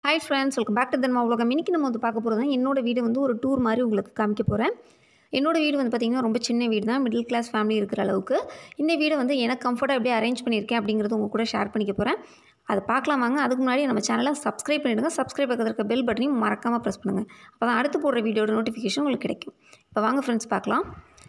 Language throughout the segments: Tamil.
Hi friends, welcome back to thanva WIN. இன்னைக்கு நம்ம வந்து பார்க்க போறது என்னோட வீடு வந்து ஒரு டூர் மாதிரி உங்களுக்கு காமிக்க போறேன். என்னோட வீடு வந்து பாத்தீங்கன்னா ரொம்ப சின்ன வீடு தான், மிடில் கிளாஸ் ஃபேமிலி இருக்கிற அளவுக்கு. இந்த வீடு வந்து எனக்கு கம்ஃபர்ட்டா எப்படி அரேஞ்ச் பண்ணியிருக்கேன் அப்படிங்கறது உங்க கூட ஷேர் பண்ணிக்க போறேன். அது பார்க்கலாம் வாங்க. அதுக்கு முன்னாடி நம்ம சேனலை சப்ஸ்கிரைப் பண்ணிடுங்க. சப்ஸ்கிரைப் பக்கத்துல இருக்க பெல் பட்டனையும் மறக்காம பிரஸ் பண்ணுங்க. அப்பதான் அடுத்து போடுற வீடியோட நோட்டிஃபிகேஷன் உங்களுக்கு கிடைக்கும். இப்போ வாங்க ஃப்ரெண்ட்ஸ் பார்க்கலாம்.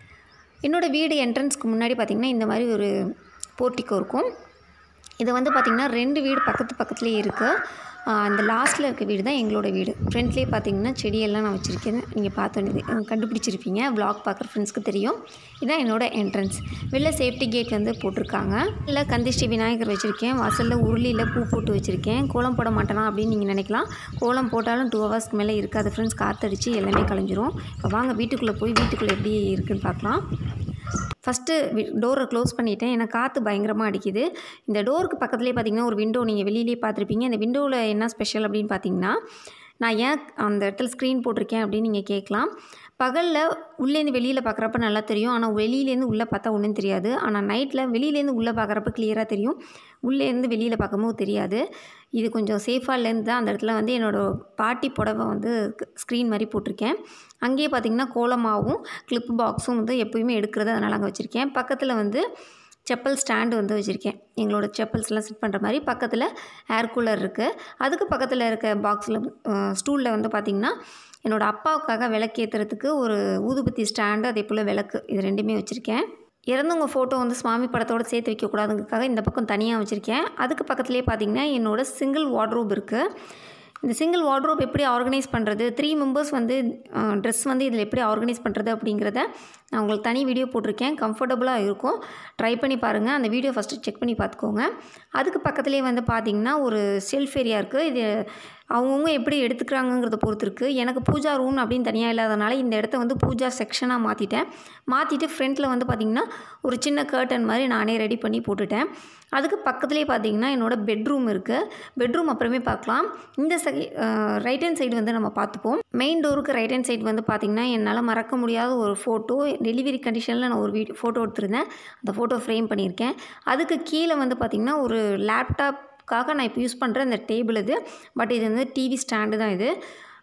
என்னோட வீடு என்ட்ரன்ஸ்க்கு முன்னாடி பாத்தீங்கன்னா இந்த மாதிரி ஒரு போர்ட்டிகோ இருக்கும். இது வந்து பாத்தீங்கன்னா ரெண்டு வீடு பக்கத்துலயே இருக்கு. அந்த லாஸ்ட்டில் இருக்க வீடு தான் எங்களோட வீடு. ஃப்ரண்ட்லேயே பார்த்தீங்கன்னா செடியெல்லாம் நான் வச்சுருக்கேன். நீங்கள் பார்த்தோன்னே கண்டுபிடிச்சிருப்பீங்க. வ்ளாக் பார்க்குற ஃப்ரெண்ட்ஸ்க்கு தெரியும். இதுதான் என்னோட என்ட்ரன்ஸ். வெளில சேஃப்டி கேட் வந்து போட்டிருக்காங்க. இல்லை கந்திஷ்டி விநாயகர் வச்சுருக்கேன். வாசலில் உருளியில் பூ போட்டு வச்சுருக்கேன். கோலம் போட மாட்டேனா அப்படின்னு நீங்கள் நினைக்கலாம். கோலம் போட்டாலும் 2 ஹவர்ஸ்க்கு மேலே இருக்காது ஃப்ரெண்ட்ஸ். காற்றடிச்சு எல்லாமே கலைஞ்சிரும். இப்போ வாங்க வீட்டுக்குள்ளே போய் வீட்டுக்குள்ளே எப்படி இருக்குதுன்னு பார்க்கலாம். ஃபஸ்ட்டு டோரை க்ளோஸ் பண்ணிவிட்டேன். ஏன்னா காற்று பயங்கரமாக அடிக்குது. இந்த டோருக்கு பக்கத்துலேயே பார்த்திங்கன்னா ஒரு விண்டோ நீங்கள் வெளியிலே பார்த்துருப்பீங்க. இந்த விண்டோவில் என்ன ஸ்பெஷல் அப்படின்னு பார்த்தீங்கன்னா, நான் ஏன் அந்த இடத்துல ஸ்க்ரீன் போட்டிருக்கேன் அப்படின்னு நீங்கள் கேட்கலாம். பகலில் உள்ளேருந்து வெளியில் பார்க்குறப்ப நல்லா தெரியும். ஆனால் வெளியிலேருந்து உள்ளே பார்த்தா ஒன்றும் தெரியாது. ஆனால் நைட்டில் வெளியிலேருந்து உள்ளே பார்க்குறப்ப கிளியராக தெரியும். உள்ளேருந்து வெளியில் பார்க்கும்போது தெரியாது. இது கொஞ்சம் சேஃபாக இல்லைன்னு தான் அந்த இடத்துல வந்து என்னோடய பாட்டி புடவை வந்து ஸ்க்ரீன் மாதிரி போட்டிருக்கேன். அங்கேயே பார்த்திங்கன்னா கோலமாகவும் கிளிப் பாக்ஸும் வந்து எப்போயுமே எடுக்கிறது, அதனால் அங்கே வச்சுருக்கேன். பக்கத்தில் வந்து செப்பல் ஸ்டாண்டு வந்து வச்சுருக்கேன். எங்களோட செப்பல்ஸ்லாம் செட் பண்ணுற மாதிரி. பக்கத்தில் ஏர் கூலர் இருக்குது. அதுக்கு பக்கத்தில் இருக்க பாக்ஸில் ஸ்டூலில் வந்து பார்த்திங்கன்னா என்னோடய அப்பாவுக்காக விளக்கேற்றுறதுக்கு ஒரு ஊதுபத்தி ஸ்டாண்டு, அதே போல் விளக்கு, இது ரெண்டுமே வச்சுருக்கேன். இறந்தவங்க ஃபோட்டோ வந்து சுவாமி படத்தோடு சேர்த்து வைக்கக்கூடாதுங்கிறதுக்காக இந்த பக்கம் தனியாக வச்சுருக்கேன். அதுக்கு பக்கத்துலேயே பார்த்திங்கன்னா என்னோடய சிங்கிள் வார்ட்ரோப் இருக்குது. இந்த சிங்கிள் வார்ட்ரோப் எப்படி ஆர்கனைஸ் பண்ணுறது, 3 மெம்பர்ஸ் வந்து ட்ரெஸ் வந்து இதில் எப்படி ஆர்கனைஸ் பண்ணுறது அப்படிங்கிறத நான் உங்களுக்கு தனி வீடியோ போட்டிருக்கேன். கம்ஃபர்டபுளாக இருக்கும். ட்ரை பண்ணி பாருங்கள். அந்த வீடியோ ஃபஸ்ட்டு செக் பண்ணி பார்த்துக்கோங்க. அதுக்கு பக்கத்துலேயே வந்து பார்த்திங்கன்னா ஒரு ஷெல்ஃப் ஏரியா இருக்குது. இது அவங்கவுங்க எப்படி எடுத்துக்கிறாங்கங்கிறத பொறுத்து இருக்குது. எனக்கு பூஜா ரூம் அப்படின்னு தனியாக இல்லாதனால இந்த இடத்த வந்து பூஜா செக்ஷனாக மாற்றிட்டு ஃப்ரண்ட்டில் வந்து பார்த்திங்கன்னா ஒரு சின்ன கர்டன் மாதிரி நானே ரெடி பண்ணி போட்டுட்டேன். அதுக்கு பக்கத்துலேயே பார்த்திங்கன்னா என்னோடய பெட்ரூம் இருக்குது. பெட்ரூம் அப்புறமே பார்க்கலாம். இந்த ரைட் ஹேண்ட் சைடு வந்து நம்ம பார்த்துப்போம். மெயின் டோருக்கு ரைட் ஹேண்ட் சைடு வந்து பார்த்திங்கன்னா என்னால் மறக்க முடியாத ஒரு ஃபோட்டோ, டெலிவரி கண்டிஷனில் நான் ஒரு ஃபோட்டோ எடுத்திருந்தேன். அந்த ஃபோட்டோ ஃப்ரேம் பண்ணியிருக்கேன். அதுக்கு கீழே வந்து பார்த்திங்கன்னா ஒரு லேப்டாப்காக நான் இப்போ யூஸ் பண்ணுற இந்த டேபிள் இது. பட் இது வந்து டிவி ஸ்டாண்டு தான் இது.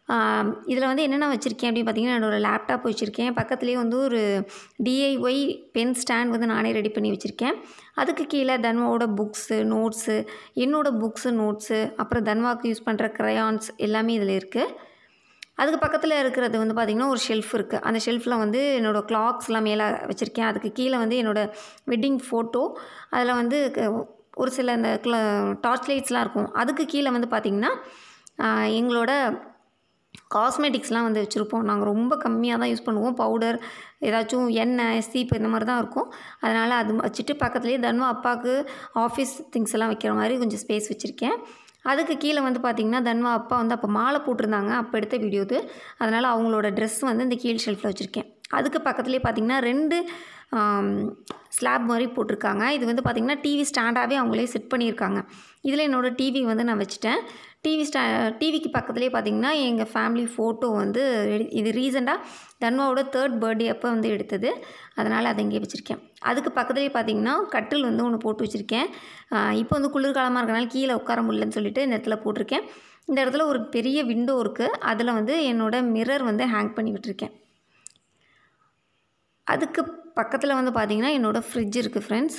இதில் வந்து என்னென்ன வச்சுருக்கேன் அப்படின்னு பார்த்திங்கன்னா என்னோடய லேப்டாப் வச்சுருக்கேன். பக்கத்துலேயே வந்து ஒரு DIY பென் ஸ்டாண்ட் வந்து நானே ரெடி பண்ணி வச்சுருக்கேன். அதுக்கு கீழே தன்வாவோட புக்ஸு, நோட்ஸு, என்னோடய புக்ஸு, நோட்ஸு, அப்புறம் தன்வாவுக்கு யூஸ் பண்ணுற க்ரையான்ஸ் எல்லாமே இதில் இருக்குது. அதுக்கு பக்கத்தில் இருக்கிறது வந்து பார்த்திங்கன்னா ஒரு ஷெல்ஃப் இருக்குது. அந்த ஷெல்ஃபில் வந்து என்னோடய கிளாக்ஸ்லாம் மேலே வச்சுருக்கேன். அதுக்கு கீழே வந்து என்னோடய வெட்டிங் ஃபோட்டோ, அதில் வந்து ஒரு சில இந்த டார்ச் லைட்ஸ்லாம் இருக்கும். அதுக்கு கீழே வந்து பார்த்திங்கன்னா எங்களோட காஸ்மெட்டிக்ஸ்லாம் வந்து வச்சுருப்போம். நாங்கள் ரொம்ப கம்மியாக தான் யூஸ் பண்ணுவோம். பவுடர், ஏதாச்சும் எண்ணெய், சீப்பு இந்த மாதிரி தான் இருக்கும். அதனால் அது வச்சுட்டு பக்கத்துலேயே தன்வா அப்பாவுக்கு ஆஃபீஸ் திங்ஸ் எல்லாம் வைக்கிற மாதிரி கொஞ்சம் ஸ்பேஸ் வச்சுருக்கேன். அதுக்கு கீழே வந்து பார்த்திங்கன்னா தன்வா அப்பா வந்து அப்போ மாலை போட்டிருந்தாங்க. அப்போ எடுத்த வீடியோ இது. அதனால் அவங்களோட ட்ரெஸ் வந்து இந்த கீழ் ஷெல்ஃபில் வச்சுருக்கேன். அதுக்கு பக்கத்துலேயே பார்த்திங்கன்னா 2 ஸ்லாப் மாதிரி போட்டிருக்காங்க. இது வந்து பார்த்திங்கன்னா டிவி ஸ்டாண்டாகவே அவங்களே செட் பண்ணியிருக்காங்க. இதில் என்னோடய டிவி வந்து நான் வச்சுட்டேன். டிவிக்கு பக்கத்துலேயே பார்த்திங்கன்னா எங்கள் ஃபேமிலி ஃபோட்டோ வந்து இது ரீசெண்டாக தன்வாவோட 3rd பர்த்டே அப்போ வந்து எடுத்தது. அதனால் அதை இங்கே வச்சுருக்கேன். அதுக்கு பக்கத்துலேயே பார்த்திங்கன்னா கட்டில் வந்து ஒன்று போட்டு வச்சுருக்கேன். இப்போ வந்து குளிர்காலமாக இருக்கனால கீழே உட்கார முடியலன்னு சொல்லிட்டு இந்த இடத்துல போட்டிருக்கேன். இந்த இடத்துல ஒரு பெரிய விண்டோ இருக்குது. அதில் வந்து என்னோடய மிரர் வந்து ஹேங் பண்ணி விட்டுருக்கேன். அதுக்கு பக்கத்தில் வந்து பார்த்திங்கன்னா என்னோடய ஃப்ரிட்ஜ் இருக்குது ஃப்ரெண்ட்ஸ்.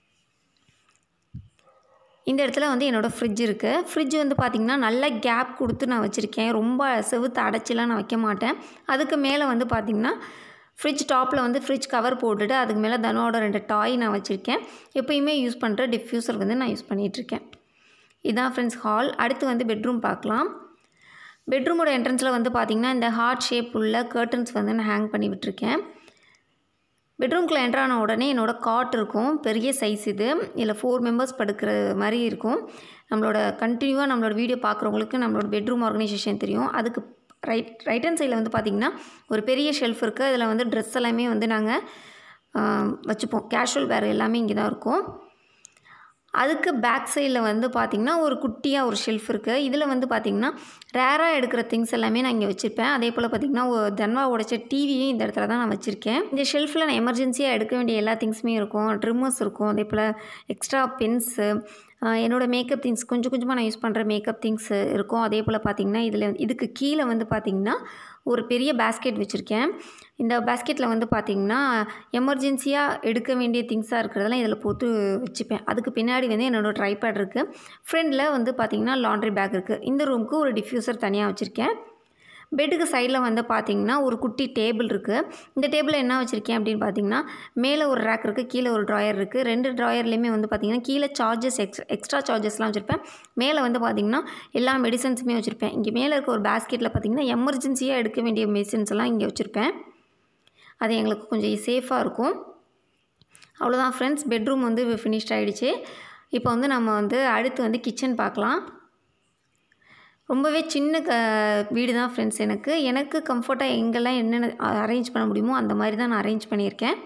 இந்த இடத்துல வந்து என்னோடய ஃப்ரிட்ஜ் இருக்குது. ஃப்ரிட்ஜ் வந்து பார்த்திங்கன்னா நல்ல கேப் கொடுத்து நான் வச்சுருக்கேன். ரொம்ப செவுத்து அடைச்சிலாம் நான் வைக்க மாட்டேன். அதுக்கு மேலே வந்து பார்த்திங்கன்னா ஃப்ரிட்ஜ் டாப்பில் வந்து ஃப்ரிட்ஜ் கவர் போட்டுட்டு அதுக்கு மேலே தனோட 2 டாய் நான் வச்சுருக்கேன். எப்போயுமே யூஸ் பண்ணுற டிஃப்யூசர் வந்து நான் யூஸ் பண்ணிகிட்ருக்கேன். இதுதான் ஃப்ரெண்ட்ஸ் ஹால். அடுத்து வந்து பெட்ரூம் பார்க்கலாம். பெட்ரூமோட என்ட்ரன்ஸில் வந்து பார்த்திங்கன்னா இந்த ஹார்ட் ஷேப் உள்ள கர்டன்ஸ் வந்து நான் ஹேங் பண்ணி விட்டுருக்கேன். பெட்ரூம்குள்ளே என்ட்ரான உடனே என்னோடய காட் இருக்கும். பெரிய சைஸ் இது. இதில் 4 மெம்பர்ஸ் படுக்கிற மாதிரி இருக்கும். கண்டினியூவாக நம்மளோட வீடியோ பார்க்குறவங்களுக்கு நம்மளோட பெட்ரூம் ஆர்கனைசேஷன் தெரியும். அதுக்கு ரைட் ஹேண்ட் சைடில் வந்து பார்த்திங்கன்னா ஒரு பெரிய ஷெல்ஃப் இருக்குது. அதில் வந்து ட்ரெஸ் எல்லாமே வந்து நாங்கள் வச்சுப்போம். கேஷுவல் வேர் எல்லாமே இங்கே தான் இருக்கும். அதுக்கு பேக் சைடில் வந்து பார்த்திங்கன்னா ஒரு குட்டியாக ஒரு ஷெல்ஃப் இருக்குது. இதில் வந்து பார்த்திங்கன்னா ரேராக எடுக்கிற திங்ஸ் எல்லாமே நான் இங்கே வச்சுருப்பேன். அதே போல் பார்த்திங்கன்னா தன்வா உடைச்ச டிவியும் இந்த இடத்துல தான் நான் வச்சுருக்கேன். இந்த ஷெல்ஃபில் நான் எமர்ஜென்சியாக எடுக்க வேண்டிய எல்லா திங்ஸுமே இருக்கும். ட்ரிம்மர்ஸ் இருக்கும். அதே போல் எக்ஸ்ட்ரா பென்ஸு, என்னோடய மேக்கப் திங்ஸ் கொஞ்சம் கொஞ்சமாக நான் யூஸ் பண்ணுற மேக்கப் திங்ஸ் இருக்கும். அதே போல் பார்த்திங்கன்னா இதுக்கு கீழே வந்து பார்த்திங்கன்னா ஒரு பெரிய பேஸ்கெட் வச்சுருக்கேன். இந்த பேஸ்கெட்டில் வந்து பார்த்திங்கன்னா எமர்ஜென்சியாக எடுக்க வேண்டிய திங்ஸாக இருக்கிறதெல்லாம் இதில் போட்டு வச்சுப்பேன். அதுக்கு பின்னாடி வந்து என்னோடய ட்ரைபேட் இருக்குது. ஃப்ரண்டில் வந்து பார்த்திங்கன்னா லாண்ட்ரி பேக் இருக்குது. இந்த ரூமுக்கு ஒரு டிஃப்யூசர் தனியாக வச்சுருக்கேன். பெட்டுக்கு சைடில் வந்து பார்த்திங்கன்னா ஒரு குட்டி டேபிள் இருக்குது. இந்த டேபிளில் என்ன வச்சுருக்கேன் அப்படின்னு பார்த்திங்கன்னா மேலே ஒரு ரேக் இருக்குது, கீழே ஒரு ட்ராயர் இருக்குது. 2 ட்ராயர்லேயுமே வந்து பார்த்திங்கன்னா கீழே சார்ஜஸ் எக்ஸ்ட்ரா சார்ஜஸ்லாம் வச்சுருப்பேன். மேலே வந்து பார்த்திங்கன்னா எல்லா மெடிசன்ஸுமே வச்சுருப்பேன். இங்கே மேலே இருக்க ஒரு பேஸ்கெட்டில் பார்த்திங்கன்னா எமர்ஜென்சியாக எடுக்க வேண்டிய மெடிசன்ஸ் எல்லாம் இங்கே வச்சுருப்பேன். அது எங்களுக்கு கொஞ்சம் சேஃபாக இருக்கும். அவ்வளோதான் ஃப்ரெண்ட்ஸ், பெட்ரூம் வந்து ஃபினிஷ்ட் ஆகிடுச்சு. இப்போ வந்து நம்ம வந்து அடுத்து வந்து கிச்சன் பார்க்கலாம். ரொம்பவே சின்ன வீடு தான் ஃப்ரெண்ட்ஸ். எனக்கு கம்ஃபர்ட்டாக எங்கெல்லாம் என்னென்ன அரேஞ்ச் பண்ண முடியுமோ அந்த மாதிரி தான் நான் அரேஞ்ச் பண்ணியிருக்கேன்.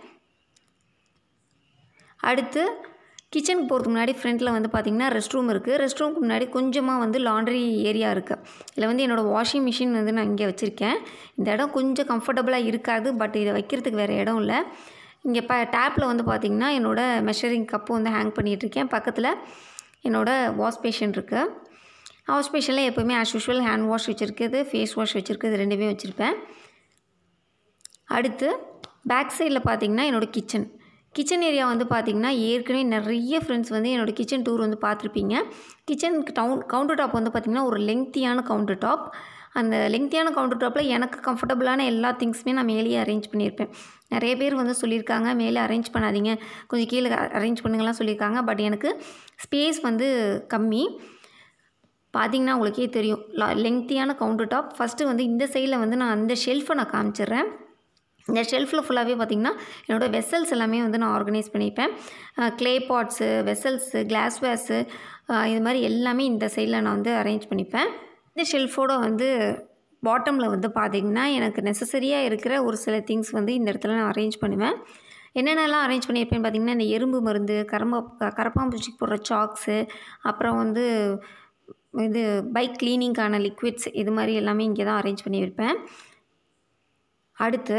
அடுத்து கிச்சனுக்கு போகிறதுக்கு முன்னாடி ஃப்ரண்ட்டில் வந்து பார்த்திங்கன்னா ரெஸ்ட் ரூம் இருக்குது. ரெஸ்ட் ரூமுக்கு முன்னாடி கொஞ்சமாக வந்து லாண்ட்ரி ஏரியா இருக்குது. இதில் வந்து என்னோடய வாஷிங் மிஷின் வந்து நான் இங்கே வச்சுருக்கேன். இந்த இடம் கொஞ்சம் கம்ஃபர்டபுளாக இருக்காது, பட் இதை வைக்கிறதுக்கு வேறு இடம் இல்லை. இங்கே டேப்பில் வந்து பார்த்திங்கன்னா என்னோடய மெஷரிங் கப்பு வந்து ஹேங் பண்ணிகிட்ருக்கேன். பக்கத்தில் என்னோடய வாஷ் பேஷன் இருக்குது. வாஷ் பேஷனில் எப்போவுமே ஆஸ் யூஷுவல் ஹேண்ட் வாஷ் வச்சுருக்குது, ஃபேஸ் வாஷ் வச்சுருக்குது, ரெண்டுமே வச்சுருப்பேன். அடுத்து பேக் சைடில் பார்த்திங்கன்னா என்னோடய கிச்சன் ஏரியா வந்து பார்த்திங்கன்னா ஏற்கனவே நிறைய ஃப்ரெண்ட்ஸ் வந்து என்னோடய கிச்சன் டூர் வந்து பார்த்துருப்பீங்க. கிச்சனுக்கு கவுண்டர் டாப் வந்து பார்த்திங்கன்னா ஒரு லெங்க்த்தியான கவுண்டர் டாப். அந்த லெங்க்த்தியான கவுண்டர் டாப்பில் எனக்கு கம்ஃபர்டபுளான எல்லா திங்ஸுமே நான் மேலேயே அரேஞ்ச் பண்ணியிருப்பேன். நிறைய பேர் வந்து சொல்லியிருக்காங்க மேலே அரேஞ்ச் பண்ணாதீங்க, கொஞ்சம் கீழே அரேஞ்ச் பண்ணுங்கலாம் சொல்லியிருக்காங்க. பட் எனக்கு ஸ்பேஸ் வந்து கம்மி. பார்த்திங்கன்னா உங்களுக்கே தெரியும், லெங்க்த்தியான கவுண்டர் டாப். ஃபஸ்ட்டு வந்து இந்த சைடில் வந்து நான் அந்த ஷெல்ஃபை நான் காமிச்சிடுறேன். இந்த ஷெல்ஃபில் ஃபுல்லாகவே பார்த்திங்கன்னா என்னோடய வெசல்ஸ் எல்லாமே வந்து நான் ஆர்கனைஸ் பண்ணிப்பேன். க்ளே பாட்ஸு, வெசல்ஸு, கிளாஸ்வேர்ஸு, இது மாதிரி எல்லாமே இந்த சைடில் நான் வந்து அரேஞ்ச் பண்ணிப்பேன். இந்த ஷெல்ஃபோட வந்து பாட்டமில் வந்து பார்த்திங்கன்னா எனக்கு நெசசரியாக இருக்கிற ஒரு சில திங்ஸ் வந்து இந்த இடத்துல நான் அரேஞ்ச் பண்ணுவேன். என்னென்னலாம் அரேஞ்ச் பண்ணியிருப்பேன்னு பார்த்திங்கன்னா இந்த எறும்பு மருந்து, கரப்பாம்பூச்சிக்கு போடுற சாக்ஸு, அப்புறம் வந்து இது பைக் க்ளீனிங்கான லிக்விட்ஸ், இது மாதிரி எல்லாமே இங்கே தான் அரேஞ்ச் பண்ணி வைப்பேன். அடுத்து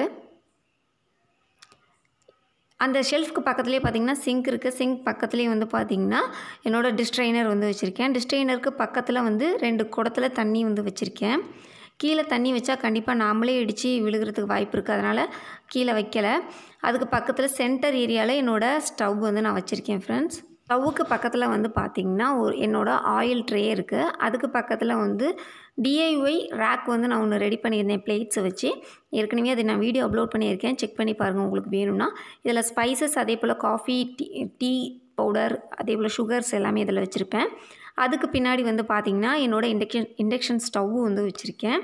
அந்த ஷெல்ஃப்க்கு பக்கத்துலேயே பார்த்திங்கன்னா சிங்க் இருக்குது. சிங்க் பக்கத்துலேயே வந்து பார்த்திங்கன்னா என்னோடய டிஷ்ட்ரைனர் வந்து வச்சுருக்கேன். டிஷ்ட்ரைனருக்கு பக்கத்தில் வந்து 2 குடத்தில் தண்ணி வந்து வச்சுருக்கேன். கீழே தண்ணி வச்சா கண்டிப்பாக நாமளே இடித்து விழுகிறதுக்கு வாய்ப்பு இருக்குது, அதனால் கீழே வைக்கலை. அதுக்கு பக்கத்தில் சென்டர் ஏரியாவில் என்னோடய ஸ்டவ் வந்து நான் வச்சுருக்கேன் ஃப்ரெண்ட்ஸ். ஸ்டவ்வுக்கு பக்கத்தில் வந்து பார்த்திங்கன்னா என்னோடய ஆயில் ட்ரே இருக்குது. அதுக்கு பக்கத்தில் வந்து DIY ரேக் வந்து நான் ஒன்று ரெடி பண்ணியிருந்தேன் பிளேட்ஸை வச்சு. ஏற்கனவே அதை நான் வீடியோ அப்லோட் பண்ணியிருக்கேன், செக் பண்ணி பாருங்கள் உங்களுக்கு வேணும்னா. இதில் ஸ்பைசஸ், அதே போல் காஃபி, டீ பவுடர், அதே போல் சுகர்ஸ் எல்லாமே இதில் வச்சுருப்பேன். அதுக்கு பின்னாடி வந்து பார்த்திங்கன்னா என்னோடய இண்டக்ஷன் ஸ்டவ்வு வந்து வச்சுருக்கேன்.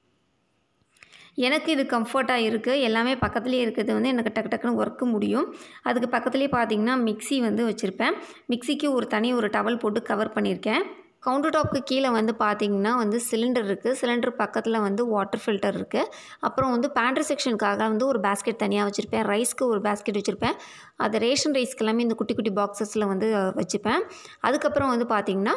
எனக்கு இது கம்ஃபர்ட்டாக இருக்குது. எல்லாமே பக்கத்துலேயே இருக்கிறது வந்து எனக்கு டக்குன்னு ஒர்க்கு முடியும். அதுக்கு பக்கத்துலேயே பார்த்திங்கன்னா மிக்ஸி வந்து வச்சுருப்பேன். மிக்ஸிக்கு ஒரு டவல் போட்டு கவர் பண்ணியிருக்கேன். கவுண்டர் டாப்புக்கு கீழே வந்து பார்த்திங்கன்னா வந்து சிலிண்டர் இருக்குது. சிலிண்டர் பக்கத்தில் வந்து வாட்டர் ஃபில்டர் இருக்குது. அப்புறம் வந்து பேண்ட்ரி செக்ஷனுக்காக வந்து ஒரு பேஸ்கெட் தனியாக வச்சுருப்பேன். ரைஸ்க்கு ஒரு பேஸ்கெட் வச்சுருப்பேன். அது ரேஷன் ரைஸ்க்கு எல்லாமே இந்த குட்டி குட்டி பாக்ஸஸில் வந்து வச்சுப்பேன். அதுக்கப்புறம் வந்து பார்த்திங்கன்னா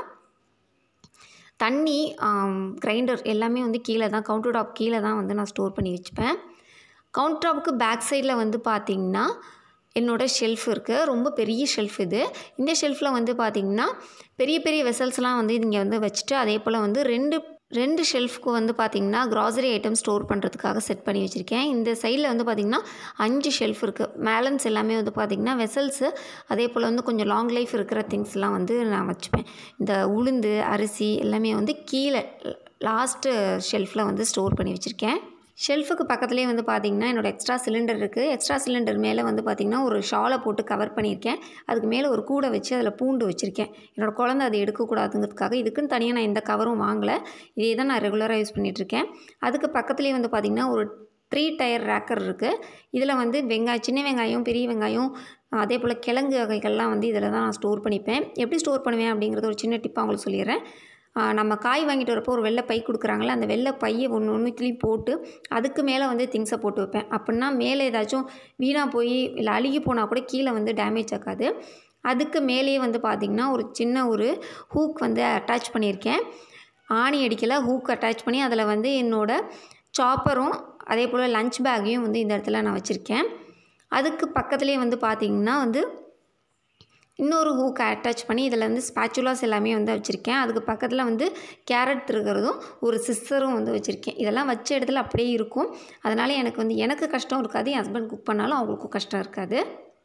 தண்ணி, கிரைண்டர் எல்லாமே வந்து கீழே தான், கவுண்டர் டாப் கீழே தான் வந்து நான் ஸ்டோர் பண்ணி வச்சுப்பேன். கவுண்டர் டாப்புக்கு பேக் சைடில் வந்து பார்த்திங்கன்னா என்னோடய ஷெல்ஃப் இருக்குது. ரொம்ப பெரிய ஷெல்ஃப் இது. இந்த ஷெல்ஃபில் வந்து பார்த்திங்கன்னா பெரிய பெரிய வெசல்ஸ்லாம் வந்து இங்கே வந்து வச்சுட்டு, அதே போல் வந்து ரெண்டு ஷெல்ஃப்க்கு வந்து பார்த்திங்கன்னா க்ராசரி ஐட்டம் ஸ்டோர் பண்ணுறதுக்காக செட் பண்ணி வச்சுருக்கேன். இந்த சைடில் வந்து பார்த்திங்கன்னா 5 ஷெல்ஃப் இருக்குது. பேலன்ஸ் எல்லாமே வந்து பார்த்திங்கன்னா வெசல்ஸு, அதே போல் வந்து கொஞ்சம் லாங் லைஃப் இருக்கிற திங்ஸ்லாம் வந்து நான் வச்சுப்பேன். இந்த உளுந்து, அரிசி எல்லாமே வந்து கீழே லாஸ்ட்டு ஷெல்ஃபில் வந்து ஸ்டோர் பண்ணி வச்சுருக்கேன். ஷெல்ஃபுக்கு பக்கத்துலேயே வந்து பார்த்திங்கன்னா என்னோடய எக்ஸ்ட்ரா சிலிண்டர் இருக்குது. எக்ஸ்ட்ரா சிலிண்டர் மேலே வந்து பார்த்திங்கன்னா ஒரு ஷாலை போட்டு கவர் பண்ணியிருக்கேன். அதுக்கு மேலே ஒரு கூடை வச்சு அதில் பூண்டு வச்சுருக்கேன். என்னோடய குழந்தை அதை எடுக்கக்கூடாதுங்கிறதுக்காக. இதுக்குன்னு தனியாக நான் எந்த கவரும் வாங்கலை. இதே தான் நான் ரெகுலராக யூஸ் பண்ணிகிட்ருக்கேன். அதுக்கு பக்கத்துலேயே வந்து பார்த்திங்கன்னா ஒரு 3 டயர் ரேக்கர் இருக்குது. இதில் வந்து சின்ன வெங்காயம், பெரிய வெங்காயம், அதே போல் கிழங்கு வகைகள்லாம் வந்து இதில் தான் நான் ஸ்டோர் பண்ணிப்பேன். எப்படி ஸ்டோர் பண்ணுவேன் அப்படிங்கிறது ஒரு சின்ன டிப்பாக உங்களுக்கு சொல்லிடுறேன். நம்ம காய் வாங்கிட்டு வரப்போ ஒரு வெள்ளை பை கொடுக்குறாங்களே, அந்த வெள்ளை பையை ஒன்றுத்துலேயும் போட்டு அதுக்கு மேலே வந்து திங்ஸை போட்டு வைப்பேன். அப்படின்னா மேலே ஏதாச்சும் வீணாக போய் இல்லை அழுகி போனால் கூட கீழே வந்து டேமேஜ் ஆகாது. அதுக்கு மேலேயே வந்து பார்த்திங்கன்னா ஒரு சின்ன ஹூக் வந்து அட்டாச் பண்ணியிருக்கேன். ஆணி அடிக்கலை, ஹூக் அட்டாச் பண்ணி அதில் வந்து என்னோடய சாப்பரும் அதே போல் லஞ்ச் பேக்கையும் வந்து இந்த இடத்துல நான் வச்சுருக்கேன். அதுக்கு பக்கத்துலேயே வந்து பார்த்திங்கன்னா வந்து இன்னொரு ஹூக் அட்டாச் பண்ணி இதில் வந்து ஸ்பேச்சுலாஸ் எல்லாமே வந்து வச்சுருக்கேன். அதுக்கு பக்கத்தில் வந்து கேரட் திருகிறதும் ஒரு சிஸ்ஸரும் வந்து வச்சுருக்கேன். இதெல்லாம் வச்ச இடத்துல அப்படியே இருக்கும். அதனால் எனக்கு கஷ்டம் இருக்காது, என் ஹஸ்பண்ட் குக் பண்ணாலும் அவங்களுக்கும் கஷ்டம் இருக்காது.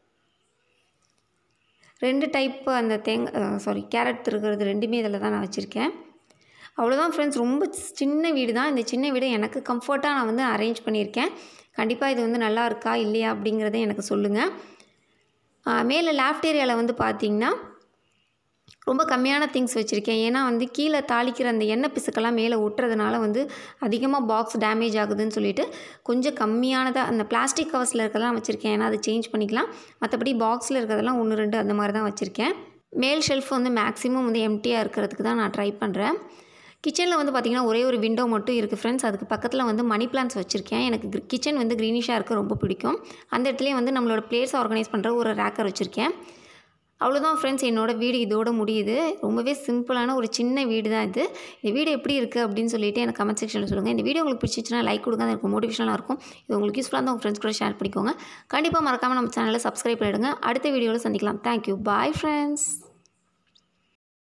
2 டைப் அந்த கேரட் திருகிறது 2மே இதில் தான் நான் வச்சுருக்கேன். அவ்வளோதான் ஃப்ரெண்ட்ஸ். ரொம்ப சின்ன வீடு தான். இந்த சின்ன வீடு எனக்கு கம்ஃபர்ட்டாக நான் வந்து அரேஞ்ச் பண்ணியிருக்கேன். கண்டிப்பாக இது வந்து நல்லா இருக்கா இல்லையா அப்படிங்கிறத எனக்கு சொல்லுங்கள். மேலே லாஃப்ட் ஏரியாவில் வந்து பார்த்திங்கன்னா ரொம்ப கம்மியான திங்ஸ் வச்சுருக்கேன். ஏன்னா வந்து கீழே தாளிக்கிற அந்த எண்ணெய் பிசுக்கெல்லாம் மேலே ஒட்டுறதுனால வந்து அதிகமாக பாக்ஸ் டேமேஜ் ஆகுதுன்னு சொல்லிட்டு கொஞ்சம் கம்மியானதாக அந்த பிளாஸ்டிக் கவர்ஸில் இருக்கிறதெல்லாம் வச்சுருக்கேன். ஏன்னா அதை சேஞ்ச் பண்ணிக்கலாம். மற்றபடி பாக்ஸில் இருக்கிறதெல்லாம் 1, 2 அந்த மாதிரி தான் வச்சுருக்கேன். மேல் ஷெல்ஃப் வந்து மேக்ஸிமம் வந்து எம்டியாக இருக்கிறதுக்கு தான் நான் ட்ரை பண்ணுறேன். கிச்சனில் வந்து பார்த்திங்கன்னா ஒரே ஒரு விண்டோ மட்டும் இருக்குது ஃப்ரெண்ட்ஸ். அதுக்கு பக்கத்தில் வந்து மணி பிளான்ட்ஸ் வச்சுருக்கேன். எனக்கு கிச்சன் வந்து க்ரீனிஷாக இருக்க ரொம்ப பிடிக்கும். அந்த இடத்துலேயே வந்து நம்மளோட பிளேட்ஸ் ஆர்கனைஸ் பண்ணுற ஒரு ரேக்கர் வச்சுருக்கேன். அவ்வளோதான் ஃப்ரெண்ட்ஸ். என்னோடய வீடு இதோட முடியுது. ரொம்பவே சிம்பிளான ஒரு சின்ன வீடு தான் இது. இந்த வீடு எப்படி இருக்குது அப்படின்னு சொல்லிட்டு எனக்கு கமெண்ட் செக்ஷனில் சொல்லுங்கள். இந்த வீடியோ உங்களுக்கு பிடிச்சிச்சுன்னா லைக் கொடுங்க, அது எனக்கு மோட்டிவேஷனாக இருக்கும். இது உங்களுக்கு யூஸ்ஃபுல்லாக இருந்தால் உங்கள் ஃப்ரெண்ட்ஸ் கூட ஷேர் பண்ணிக்கோங்க. கண்டிப்பாக மறக்காமல் நம்ம சேனலை சப்ஸ்கிரைப் பண்ணிவிடுங்க. அடுத்த வீடியோவில் சந்திக்கலாம். தேங்க்யூ. Bye friends.